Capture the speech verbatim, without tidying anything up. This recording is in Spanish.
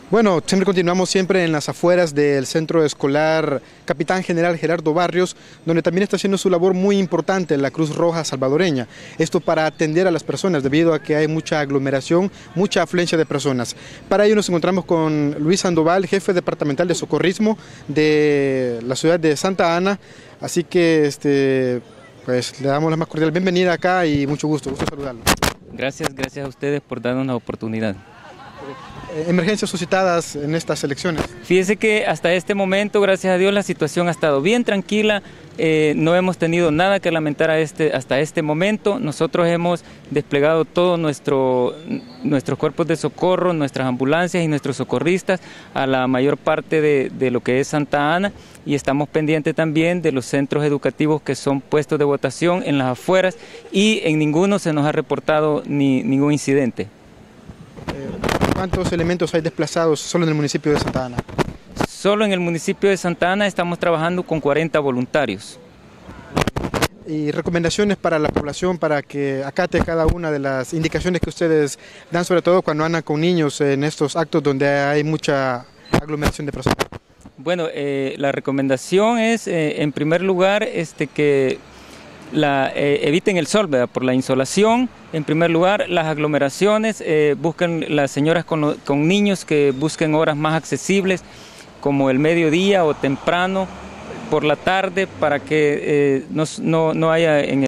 Bueno, siempre continuamos siempre en las afueras del Centro Escolar Capitán General Gerardo Barrios, donde también está haciendo su labor muy importante la Cruz Roja Salvadoreña. Esto para atender a las personas, debido a que hay mucha aglomeración, mucha afluencia de personas. Para ello nos encontramos con Luis Sandoval, jefe departamental de socorrismo de la ciudad de Santa Ana. Así que este, pues, le damos la más cordial bienvenida acá y mucho gusto, gusto saludarlo. Gracias, gracias a ustedes por darnos la oportunidad. Emergencias suscitadas en estas elecciones. Fíjese que hasta este momento, gracias a Dios, la situación ha estado bien tranquila, eh, no hemos tenido nada que lamentar a este, hasta este momento. Nosotros hemos desplegado todos nuestro, nuestros cuerpos de socorro, nuestras ambulancias y nuestros socorristas a la mayor parte de, de lo que es Santa Ana, y estamos pendientes también de los centros educativos que son puestos de votación en las afueras, y en ninguno se nos ha reportado ni, ningún incidente. ¿Cuántos elementos hay desplazados solo en el municipio de Santa Ana? Solo en el municipio de Santa Ana estamos trabajando con cuarenta voluntarios. ¿Y recomendaciones para la población para que acate cada una de las indicaciones que ustedes dan, sobre todo cuando andan con niños en estos actos donde hay mucha aglomeración de personas? Bueno, eh, la recomendación es, eh, en primer lugar, este, que La, eh, eviten el sol, ¿verdad? Por la insolación, en primer lugar, las aglomeraciones, eh, busquen las señoras con, con niños que busquen horas más accesibles, como el mediodía o temprano, por la tarde, para que eh, no, no, no haya en el